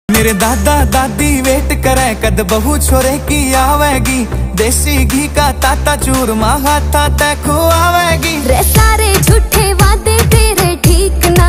मेरे दादा दादी वेट करे कद बहू छोरे की आवेगी। देसी घी का ताता चूरमा हाथा तैको आवेगी। रे सारे झूठे वादे तेरे ठीक